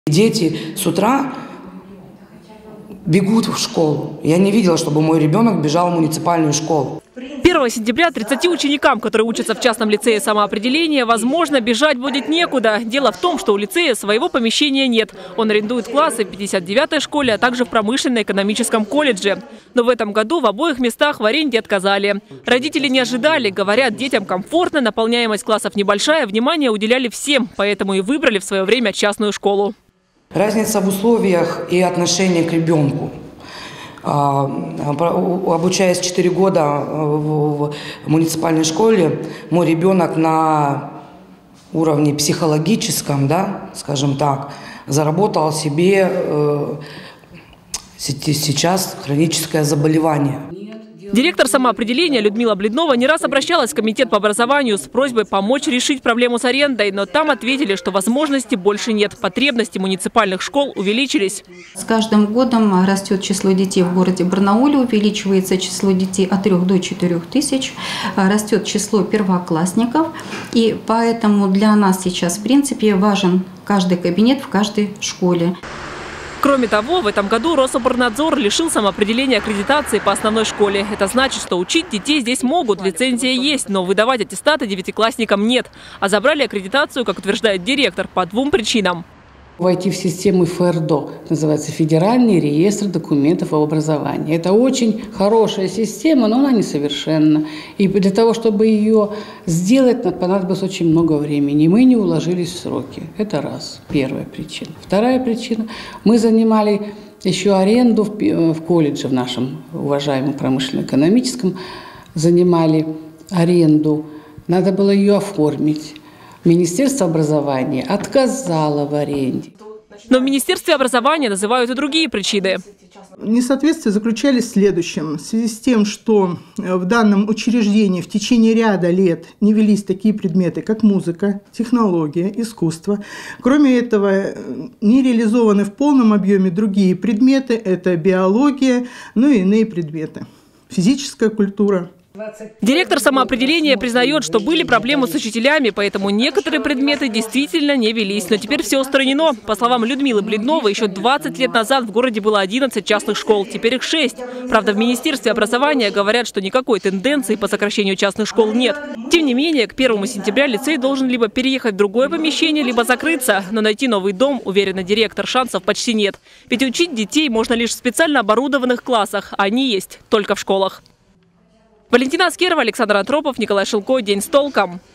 Дети с утра бегут в школу. Я не видела, чтобы мой ребенок бежал в муниципальную школу. 1 сентября 30 ученикам, которые учатся в частном лицее самоопределения, возможно, бежать будет некуда. Дело в том, что у лицея своего помещения нет. Он арендует классы в 59-й школе, а также в промышленно-экономическом колледже. Но в этом году в обоих местах в аренде отказали. Родители не ожидали. Говорят, детям комфортно, наполняемость классов небольшая, внимание уделяли всем. Поэтому и выбрали в свое время частную школу. Разница в условиях и отношении к ребенку. Обучаясь 4 года в муниципальной школе, мой ребенок на уровне психологическом, да, скажем так, заработал себе сейчас хроническое заболевание. Директор самоопределения Людмила Бледнова не раз обращалась в комитет по образованию с просьбой помочь решить проблему с арендой, но там ответили, что возможностей больше нет. Потребности муниципальных школ увеличились. С каждым годом растет число детей в городе Барнауле, увеличивается число детей от 3 до 4 тысяч, растет число первоклассников. И поэтому для нас сейчас, в принципе, важен каждый кабинет в каждой школе. Кроме того, в этом году Рособорнадзор лишил самоопределения аккредитации по основной школе. Это значит, что учить детей здесь могут, лицензия есть, но выдавать аттестаты девятиклассникам нет. А забрали аккредитацию, как утверждает директор, по 2 причинам. Войти в систему ФРДО, называется Федеральный реестр документов об образовании. Это очень хорошая система, но она несовершенна. И для того, чтобы ее сделать, понадобилось очень много времени. И мы не уложились в сроки. Это раз, первая причина. Вторая причина. Мы занимали еще аренду в колледже, в нашем уважаемом промышленно-экономическом. Занимали аренду. Надо было ее оформить. Министерство образования отказало в аренде. Но в Министерстве образования называют и другие причины. Несоответствия заключались в следующем. В связи с тем, что в данном учреждении в течение ряда лет не велись такие предметы, как музыка, технология, искусство. Кроме этого, не реализованы в полном объеме другие предметы. Это биология, ну и иные предметы. Физическая культура. Директор самоопределения признает, что были проблемы с учителями, поэтому некоторые предметы действительно не велись. Но теперь все устранено. По словам Людмилы Бледновой, еще 20 лет назад в городе было 11 частных школ, теперь их 6. Правда, в Министерстве образования говорят, что никакой тенденции по сокращению частных школ нет. Тем не менее, к 1 сентября лицей должен либо переехать в другое помещение, либо закрыться. Но найти новый дом, уверена директор, шансов почти нет. Ведь учить детей можно лишь в специально оборудованных классах, а они есть только в школах. Валентина Аскерова, Александр Антропов, Николай Шилко. День с толком.